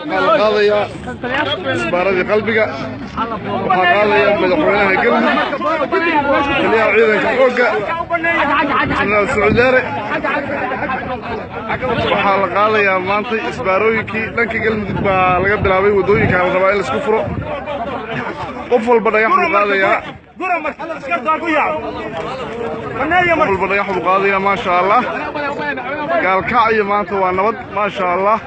قاضي إسبارة قلبك وقاضي مدحونها قلبي خليها عيدك فوق السعودية وحال قاضي يا مانتي إسبارويكي لنك قلبك لقد بلابي ودويك على قبائل اسكفرو قفل بدا يحب قاضي يا قفل بدا يحب قاضي ما شاء الله قال كعي مانتي ونبض ما شاء الله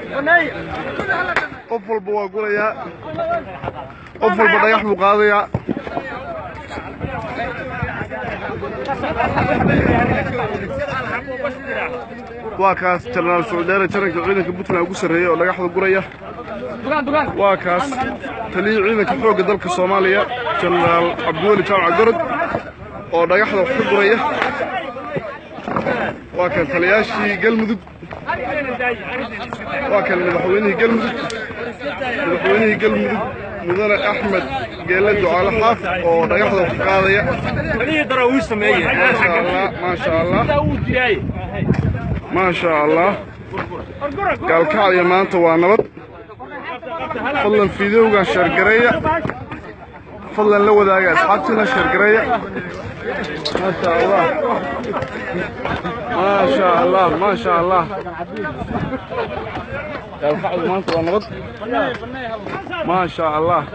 قفل بوا قوليا قفل بدا يحب قاضي يا واكاس جنرال سعودية جنرال عيدك بوتنا ugu sareeyay oo dhagaxda guraya waakaas taliye ciidanka xoogga dalka Soomaaliya General Abdul Jamac Garad oo dhagaxda wax ka guraya waakan taliyaashii galmudug waakan madaxweynihii galmudug mudane Ahmed Geele Ducaale Xaaf oo dhagaxda wax ka qaadaya taliye daraawiis sameeyay ma sha Allah ما شاء الله قال كعب يا مانتا ونبض فضلا فيديو قال شرقرية فضلا لو ذاك أصحابتنا شرقرية ما شاء الله ما شاء الله ما شاء الله قال كعب يا مانتا ونبض ما شاء الله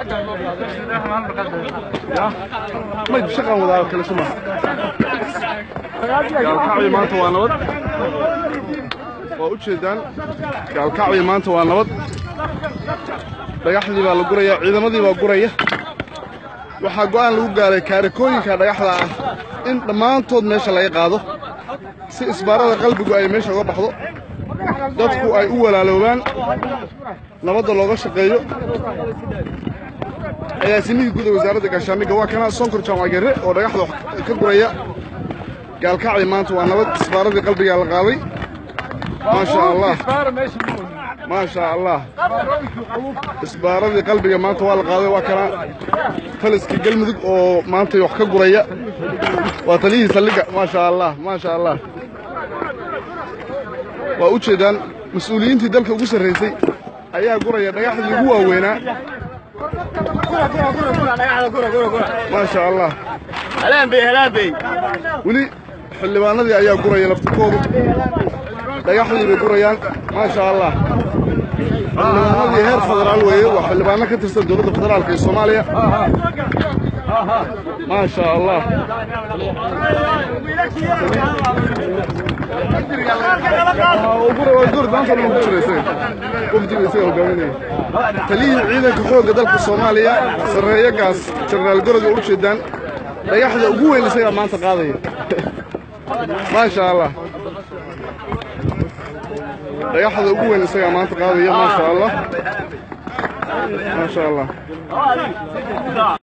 ما يبشغل وذاك كل سمع قال كعب يا مانتا ونبض وأجدان قال كعب يا مانتا ونبض dhagaxdii baa la guraya ciidamadii baa guraya waxa go'aan lagu gaaray kaarikooyinka dhagaxda ah in dhamaantood meesha laga qaado si isbaarada qalbigu ay meesha uga baxdo dadku ay u walaaloobaan nabadda looga shaqeeyo ayaasimihii guud ee wasaaradda gaashaandhigga waa kana Sonkor Jamac Garre oo dhagaxda ka guraya قال كعب maanta waa nabad isbaaradii qalbiga la qaaday ما شاء الله ما شاء الله isbaaradii qalbiga maanta waa la qaaday waa kana faliski galmudug oo maanta wax ka guraya waa taliyii saldhiga ما شاء الله ما شاء الله waa u jeedaan mas'uuliyiintii dalka ugu sareysay ayaa guraya dhagaxdii ugu waaweynaa ما شاء الله هلان بي ولي xildhibaanadii ayaa guraya laftikoodu dhagaxdii bay gurayaan ما شاء الله xildhibaanadii heer federaal weeye waa xildhibaano ka tirsan dowladda federaalka ee Soomaaliya ما شاء الله taliye ciidanka xoogga dalka Soomaaliya sareeyagaas General Garad oo u jeedaan dhagaxda ugu weyn isaga maanta qaadaya ما شاء الله dhagaxda ugu weyn isaga maanta qaadaya ما شاء الله ما شاء الله